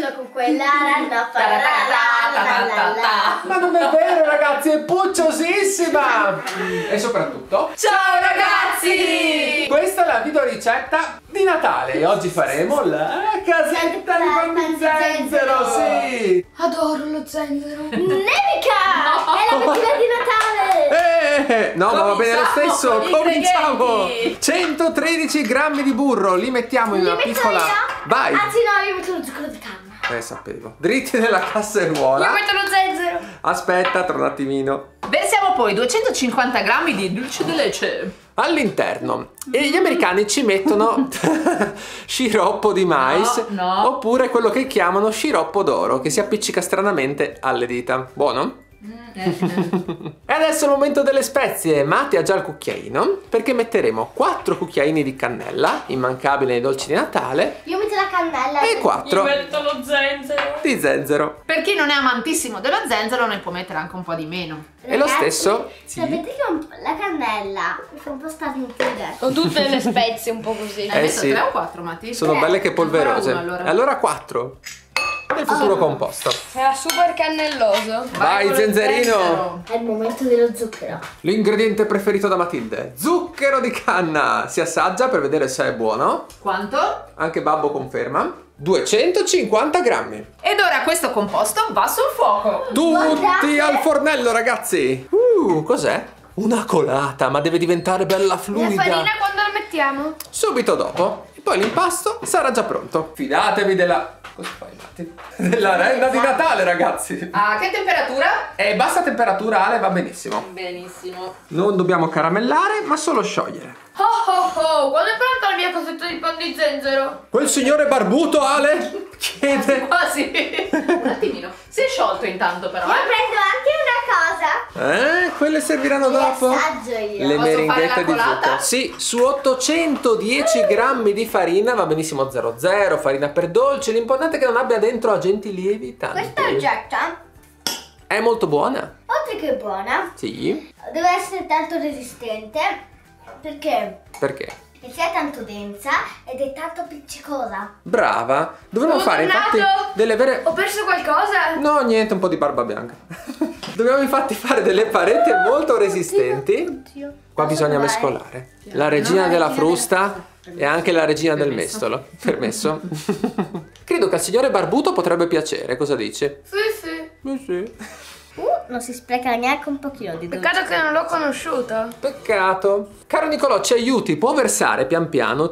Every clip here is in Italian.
vicino con quella. Ma non è vero, ragazzi, è pucciosissima! E soprattutto, ciao ragazzi! Questa è la video ricetta di Natale e oggi faremo la casetta di pan di zenzero, sì! Adoro lo zenzero. Nevica! È la mattina di Natale! No, ma va bene lo stesso, con i cominciamo! ingredienti. 113 grammi di burro, li mettiamo in una piccola... Vai! Anzi no, io metto lo zucchero di canna. Sapevo. Dritti nella casseruola. Io metto lo zenzero. Aspetta, tra un attimino. Versiamo poi 250 grammi di dulce di leche all'interno. E gli americani ci mettono sciroppo di mais, no. Oppure quello che chiamano sciroppo d'oro, che si appiccica stranamente alle dita. Buono? E adesso è il momento delle spezie. Matti ha già il cucchiaino, perché metteremo 4 cucchiaini di cannella, immancabile nei dolci di Natale. Io metto la cannella. E 4 metto lo zenzero. di zenzero. Per chi non è amantissimo dello zenzero ne può mettere anche un po' di meno. E lo stesso, sì. Sapete che la cannella mi fa un po' starnutire. Con tutte le spezie un po' così. Hai messo sì. 3 o 4, Matti? Sono belle che polverose. Ancora uno, Allora 4 del futuro composto. Sarà super cannelloso. Vai con lo zenzerino. zenzero. È il momento dello zucchero. L'ingrediente preferito da Matilde: zucchero di canna. Si assaggia per vedere se è buono. Quanto? Anche Babbo conferma. 250 grammi. Ed ora questo composto va sul fuoco. Tutti Guardate. al fornello, ragazzi. Cos'è? Una colata, ma deve diventare bella La fluida. farina quando la mettiamo? Subito dopo. E poi l'impasto sarà già pronto. Fidatevi della... Cosa fai, Matti? Della renna di Natale, ragazzi. A che temperatura? E bassa temperatura, Ale, va benissimo. Benissimo. Non dobbiamo caramellare, ma solo sciogliere. Oh oh oh, quando è pronta la mia casetta di pan di zenzero? Quel signore barbuto, Ale, chiede... Quasi. Un attimino. Si è sciolto intanto però, Io prendo anche una cosa. Quelle serviranno Le dopo? assaggio io. Le Posso meringhette fare la di colata? zucchero. Sì, su 810 grammi di farina va benissimo 00, farina per dolci. L'importante è che non abbia dentro agenti lievitanti. Questa ricetta, È molto buona. oltre che buona, Sì. deve essere tanto resistente. Perché? Perché? Perché è tanto densa ed è tanto appiccicosa. Brava. Dovremmo Sono fare infatti tornato. delle vere... Ho perso qualcosa? No, niente, un po' di barba bianca. Dobbiamo infatti fare delle pareti molto resistenti. Oddio. Qua Posso bisogna provare? mescolare. La regina No, della regina frusta e anche la regina del Permesso. mestolo. Permesso? Credo che al signore barbuto potrebbe piacere, cosa dici? Sì. Sì. Non si spreca neanche un pochino di dolce. Peccato che non l'ho conosciuta. Peccato. Caro Nicolò, ci aiuti? Può versare pian piano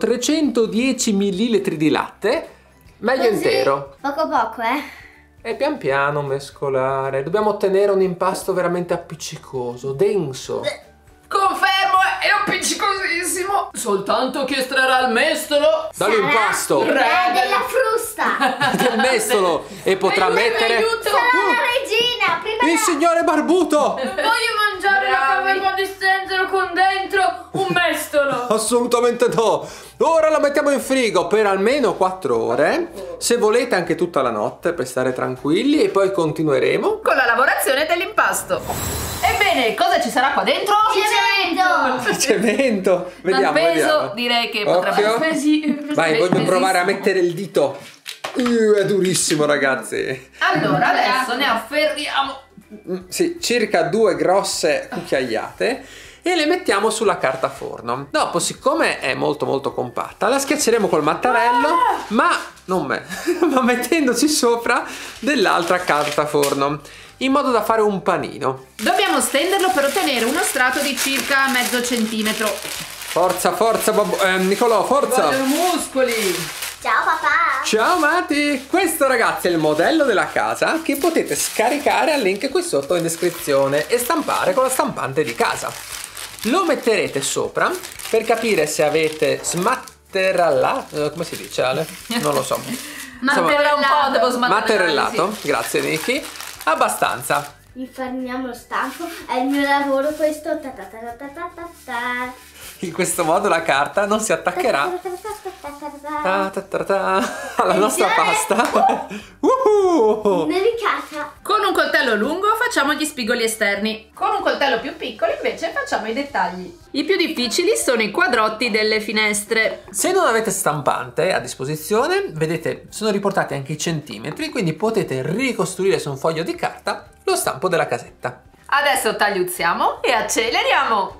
310 ml di latte, meglio Così, intero. Poco poco, E pian piano mescolare. Dobbiamo ottenere un impasto veramente appiccicoso, denso. Confermo, è appiccicosissimo. Soltanto chi estrarrà il mestolo Dall'impasto Il re della frusta. del mestolo e potrà mettere aiuto. Sarà la regina. Prima il signore barbuto. Voglio mangiare la Bravi. cava di zenzero con dentro un mestolo. Assolutamente no. Ora la mettiamo in frigo per almeno 4 ore. Se volete anche tutta la notte per stare tranquilli. E poi continueremo. con la lavorazione dell'impasto. Ebbene, cosa ci sarà qua dentro? cemento. Cemento. Vediamo, Dal peso vediamo. direi che potrebbe Occhio. essere. Vai, voglio pesissimo. provare a mettere il dito. È durissimo, ragazzi. Allora, adesso ne afferriamo. Sì, circa 2 grosse cucchiaiate. E le mettiamo sulla carta forno. Dopo, siccome è molto compatta, la schiacceremo col mattarello, ma non me, ma mettendoci sopra dell'altra carta forno, in modo da fare un panino. Dobbiamo stenderlo per ottenere uno strato di circa mezzo centimetro. Forza, Nicolò, forza! Vogliono muscoli. Ciao papà. Ciao Mati! Questo, ragazzi, è il modello della casa che potete scaricare al link qui sotto in descrizione e stampare con la stampante di casa. Lo metterete sopra per capire se avete smatterellato, come si dice, Ale? Non lo so. Ancora un po' devo Matterellato, sì. grazie Niki. Abbastanza. Infariniamo lo stampo. È il mio lavoro questo. Ta ta ta ta ta ta ta. In questo modo la carta non si attaccherà Ta ta ta ta ta ta. alla nostra pasta. Nevicata. Con un coltello lungo facciamo gli spigoli esterni. Con un coltello più piccolo invece facciamo i dettagli. I più difficili sono i quadrotti delle finestre. Se non avete stampante a disposizione, vedete, sono riportati anche i centimetri, quindi potete ricostruire su un foglio di carta lo stampo della casetta. Adesso tagliuzziamo e acceleriamo.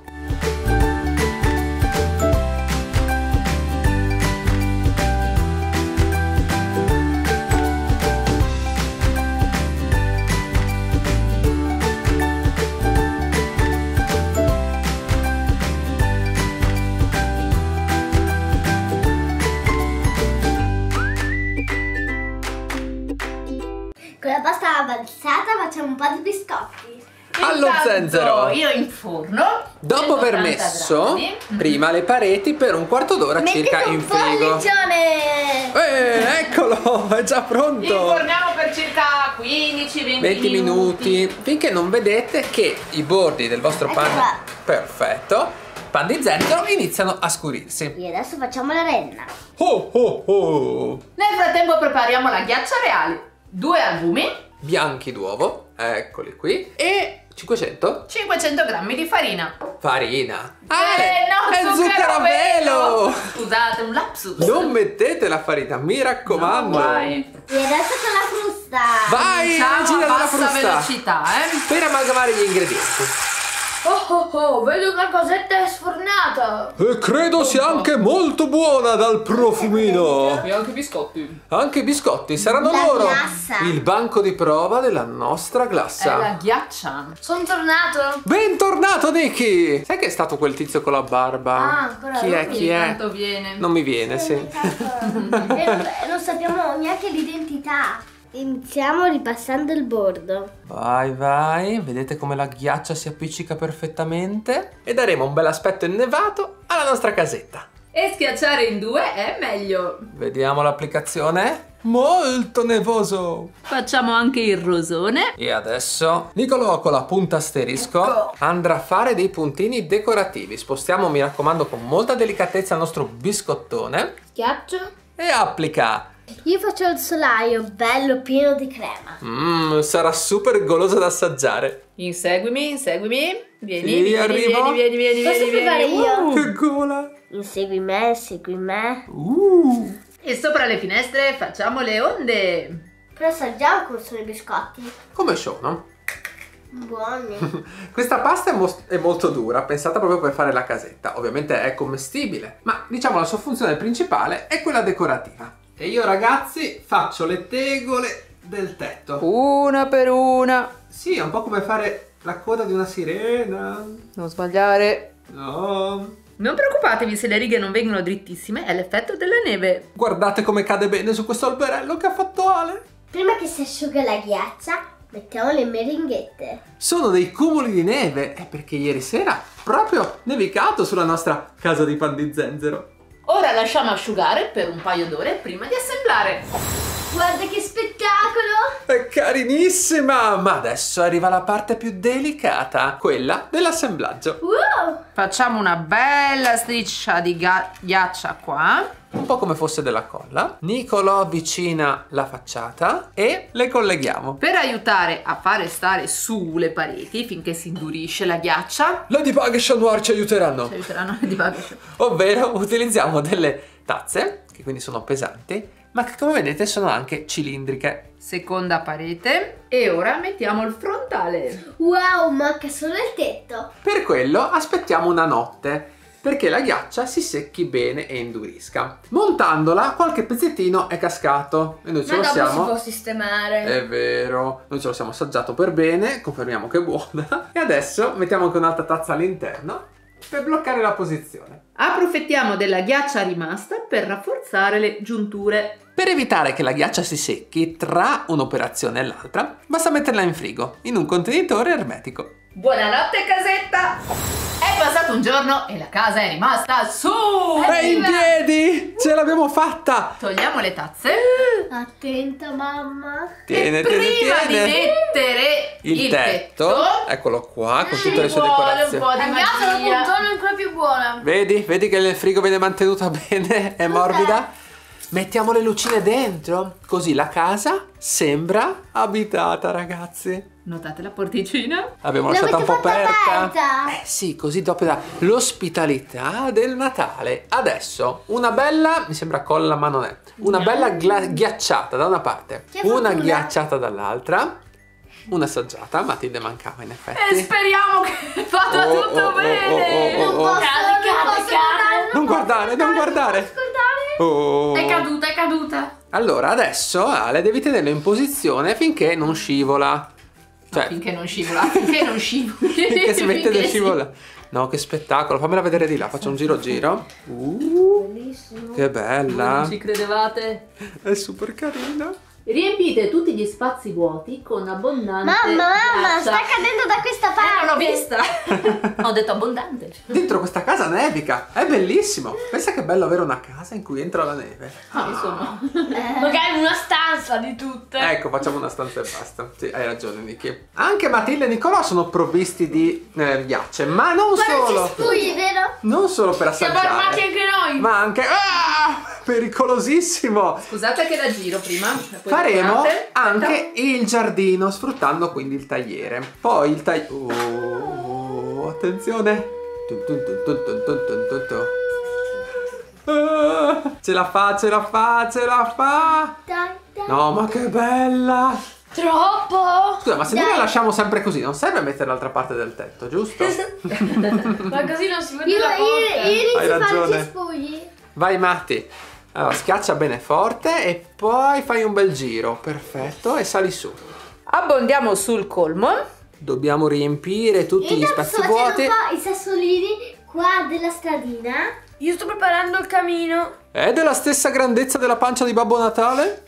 Con la pasta avanzata facciamo un po' di biscotti. Allo Intanto zenzero. io in forno. Dopo aver 180 messo gradi. prima le pareti per un quarto d'ora circa Mettete in un frigo. pollicione. Eccolo, è già pronto. Inforniamo per circa 15-20 20 minuti finché non vedete che i bordi del vostro Ecco pan, qua. perfetto, pan di zenzero iniziano a scurirsi. E adesso facciamo la renna. Oh oh oh. Nel frattempo prepariamo la ghiaccia reale. 2 albumi, Bianchi d'uovo, eccoli qui, e 500 500 g di farina. farina. No, è zucchero a velo. Scusate, un lapsus. Non mettete la farina, mi raccomando. Vai. E adesso con la frusta. Vai, Cominciamo regina a della bassa frusta. velocità, Per amalgamare gli ingredienti. Vedo che la cosetta è sfornata. E credo sia anche molto buona dal profumino. E anche biscotti. Anche i biscotti saranno La loro. glassa. Il banco di prova della nostra È glassa. la ghiaccia. Sono tornato. Bentornato Nicky. Sai che è stato quel tizio con la barba? Ah, ancora Chi è? lui. Chi è? Tanto viene. Non mi viene, sì. E non sappiamo neanche l'identità. Iniziamo ripassando il bordo. Vai, vai. Vedete come la ghiaccia si appiccica perfettamente? E daremo un bel aspetto innevato alla nostra casetta. E schiacciare in 2 è meglio. Vediamo l'applicazione. Molto nevoso. Facciamo anche il rosone. E adesso Nicolò con la punta asterisco andrà a fare dei puntini decorativi. Spostiamo, mi raccomando, con molta delicatezza il nostro biscottone Schiaccio. e applica. Io faccio il solaio bello pieno di crema. Sarà super goloso da assaggiare. Inseguimi, inseguimi. Vieni, Sì, vieni, arrivo. vieni. Posso provare io? Che gola. Insegui me, segui me. E sopra le finestre facciamo le onde. Però assaggiamo come sono i biscotti. Come sono? Buoni. Questa pasta è molto dura, pensata proprio per fare la casetta. Ovviamente è commestibile, ma diciamo la sua funzione principale è quella decorativa. E io, ragazzi, faccio le tegole del tetto. Una per una. Sì, è un po' come fare la coda di una sirena. Non sbagliare. No. Non preoccupatevi se le righe non vengono drittissime, è l'effetto della neve. Guardate come cade bene su questo alberello che ha fatto Ale. Prima che si asciuga la ghiaccia, mettiamo le meringhette. Sono dei cumuli di neve, è perché ieri sera proprio nevicato sulla nostra casa di pan di zenzero. Ora lasciamo asciugare per un paio d'ore prima di assemblare. Guarda che spettacolo! È carinissima! Ma adesso arriva la parte più delicata, quella dell'assemblaggio. Wow! Facciamo una bella striscia di ghiaccia qua. Un po' come fosse della colla. Nicolò avvicina la facciata e le colleghiamo. Per aiutare a fare stare su le pareti finché si indurisce la ghiaccia. Ladybug e Chat Noir ci aiuteranno. Ci aiuteranno di bagage. Ovvero utilizziamo delle tazze, che quindi sono pesanti, ma che come vedete sono anche cilindriche. Seconda parete. E ora mettiamo il frontale. Wow, manca solo il tetto. Per quello aspettiamo una notte, perché la ghiaccia si secchi bene e indurisca. Montandola qualche pezzettino è cascato e noi ce Ma lo dopo siamo... si può sistemare. È vero, noi ce lo siamo assaggiato per bene, confermiamo che è buona. E adesso mettiamo anche un'altra tazza all'interno per bloccare la posizione. Approfittiamo della ghiaccia rimasta per rafforzare le giunture. Per evitare che la ghiaccia si secchi tra un'operazione e l'altra, basta metterla in frigo, in un contenitore ermetico. Buonanotte casetta! È passato un giorno e la casa è rimasta su! È in piedi! Ce l'abbiamo fatta! Togliamo le tazze. Attenta, mamma. Tiene, Prima tiene, di tiene. mettere Il tetto, eccolo qua, con tutte le sue vuole un decorazioni. po' di Abbiamo la magia. puntone ancora più buona. Vedi? Vedi che il frigo viene mantenuta bene, è morbida? Mettiamo le lucine dentro, così la casa sembra abitata, ragazzi. Notate la porticina? L'abbiamo lasciata un po' aperta. aperta. Sì, così dopo l'ospitalità del Natale. Adesso una bella, mi sembra colla ma non è, una bella ghiacciata da una parte, Che una fortuna. ghiacciata dall'altra, una assaggiata. Matilde mancava in E effetti. speriamo che vada tutto bene. Non posso, Non guardare, non guardare. Oh. È caduta, è caduta. Allora adesso Ale devi tenerlo in posizione finché non scivola. Cioè, Finché non scivola, finché non scivola. finché si mette da Finché scivola. No, che spettacolo, fammela vedere di là, faccio un giro. Bellissimo. Che Non bella. ci credevate? È super carina. Riempite tutti gli spazi vuoti con abbondante Mamma, ghiaccia. sta cadendo da questa parte. Non l'ho vista. Ho detto abbondante. Dentro questa casa nevica, è bellissimo. Pensa che bello avere una casa in cui entra la neve. Insomma. Magari una stanza di tutte. Ecco, facciamo una stanza e basta. Sì, hai ragione, Niki. Anche Matilde e Nicolò sono provvisti di ghiacce, ma non solo. Spugli, vero? Non solo per Siamo armati assaggiare, anche noi. ma anche pericolosissimo. Scusate che la giro prima. Poi Faremo guardate. anche il giardino, sfruttando quindi il tagliere. Poi il tagliere. Oh, attenzione. Tun tun tun tun tun tun tun tun tun. Ah, ce la fa, ce la fa, ce la fa. Dai, dai. No, ma che bella. Troppo. Scusa, ma se noi Dai. la lasciamo sempre così, non serve mettere l'altra parte del tetto, giusto? Ma così non si vede Io la porta. inizio Hai a farci ragione. spugli. Vai Matti. Allora, schiaccia bene forte e poi fai un bel giro. Perfetto, e sali su. Abbondiamo sul colmo. Dobbiamo riempire tutti gli Intanto spazi sto facendo vuoti. un po' i sassolini qua della stradina. Io sto preparando il camino. È della stessa grandezza della pancia di Babbo Natale?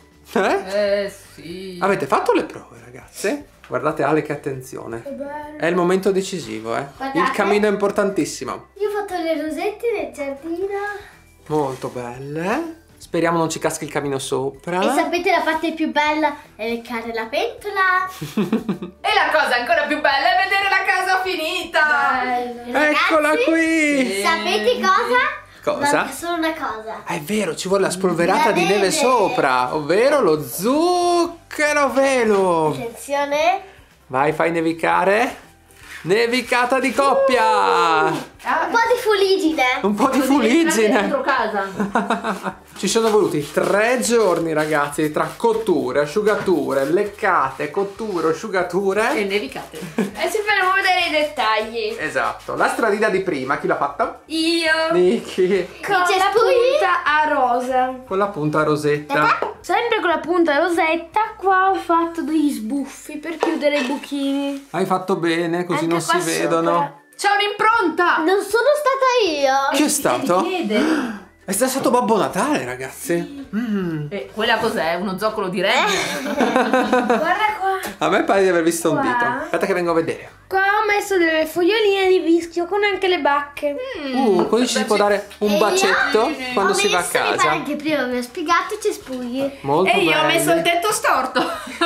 Sì. Avete fatto le prove, ragazze? Guardate Ale, che attenzione. È il momento decisivo, eh. Guardate. Il cammino è importantissimo. Io ho fatto le rosette nel giardino. Molto belle. Speriamo non ci caschi il camino sopra. E sapete la parte più bella è leccare la pentola. E la cosa ancora più bella è vedere la casa finita. Eccola Ragazzi, qui. sapete cosa? Cosa? Manca solo una cosa. È vero, ci vuole la spolverata La di neve neve. sopra, ovvero lo zucchero velo. Attenzione. Vai, fai nevicare. Nevicata di coppia. Un po' di fuligine. Un po' di Dentro fuliggine. casa. Ci sono voluti 3 giorni, ragazzi, tra cotture, asciugature, leccate, cotture, asciugature. E nevicate. E si faremo vedere i dettagli. Esatto. La stradina di prima, chi l'ha fatta? Io. Niki. Con la spugli? punta a rosa. Con la punta rosetta. Sempre con la punta rosetta, qua ho fatto degli sbuffi per chiudere i buchini. Hai fatto bene, così Anche non si qua vedono. sopra. C'è un'impronta. Non sono stata io. Chi è stato? Piede. È stato Babbo Natale, ragazzi. E quella cos'è? Uno zoccolo di rame? Guarda qua. A me pare di aver visto un Qua. dito. Aspetta che vengo a vedere. Qua ho messo delle foglioline di vischio con anche le bacche. Così ci si può dare un E io bacetto quando si va a Mi pare casa. che prima vi ho spiegato c'è spugli. Molto E io ho belle. messo il tetto storto.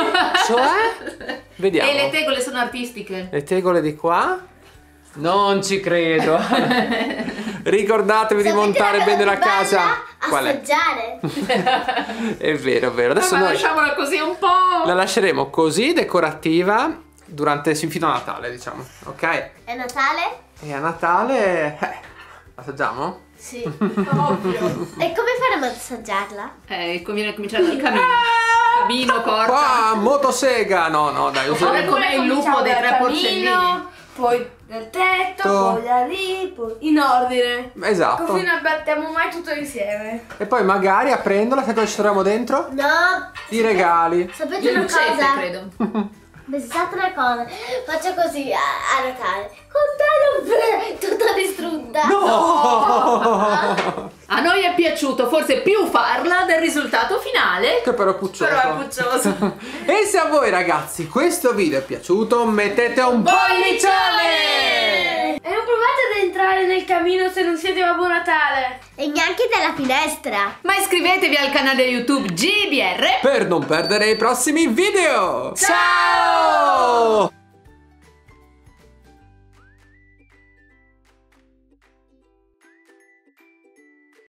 Cioè? Vediamo. E le tegole sono artistiche. Le tegole di qua? Non ci credo. Ricordatevi di montare bene la casa. Qual è? Assaggiare. È vero, è vero. Adesso Ma noi lasciamola così un po'. la lasceremo così decorativa fino a Natale, diciamo. Ok? È Natale? E a Natale assaggiamo? Sì. Ovvio. E come faremo ad assaggiarla? Conviene cominciare dal camino. Camino, porta. Qua, motosega! No, dai, Come come il lupo dei 3 porcellini. Poi del tetto, To- poi da lì, poi in ordine. Esatto. Così non battiamo mai tutto insieme. E poi magari aprendola, sai cosa ci troviamo dentro? No. I regali. Sapete una Lucette, cosa? credo. Pensate una cosa. Faccio così a Natale. Con te tutta distrutta. No! A noi è piaciuto forse più farla del risultato finale. Che però puccioso. Però è puccioso. E se a voi ragazzi questo video è piaciuto, mettete un pollicione! E non provate ad entrare nel camino se non siete Babbo Natale. E neanche dalla finestra. Ma iscrivetevi al canale YouTube GBR. Per non perdere i prossimi video! Ciao!